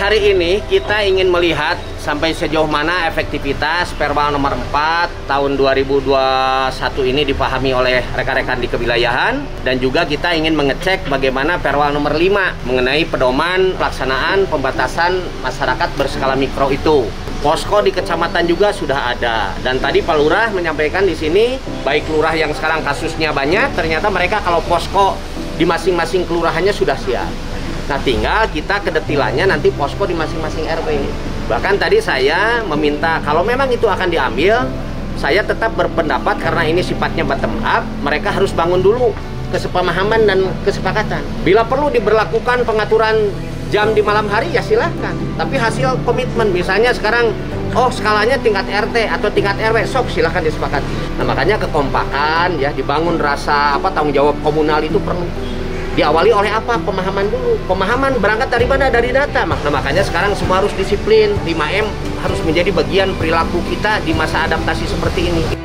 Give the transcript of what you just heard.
hari ini kita ingin melihat sampai sejauh mana efektivitas Perwal nomor 4 tahun 2021 ini dipahami oleh rekan-rekan di kewilayahan, dan juga kita ingin mengecek bagaimana Perwal nomor 5 mengenai pedoman pelaksanaan pembatasan masyarakat berskala mikro itu. Posko di kecamatan juga sudah ada, dan tadi Pak Lurah menyampaikan di sini, baik lurah yang sekarang kasusnya banyak, ternyata mereka kalau posko di masing-masing kelurahannya sudah siap. Nah, tinggal kita kedetilannya nanti posko di masing-masing RW. Bahkan tadi saya meminta kalau memang itu akan diambil, saya tetap berpendapat karena ini sifatnya bottom up, mereka harus bangun dulu kesepemahaman dan kesepakatan. Bila perlu diberlakukan pengaturan jam di malam hari ya silahkan, tapi hasil komitmen misalnya sekarang skalanya tingkat RT atau tingkat RW, sok silahkan disepakati. Nah, makanya kekompakan ya, dibangun rasa tanggung jawab komunal itu perlu. Diawali oleh apa? Pemahaman dulu. Pemahaman berangkat dari mana? Dari data. Nah, makanya sekarang semua harus disiplin. 5M harus menjadi bagian perilaku kita di masa adaptasi seperti ini.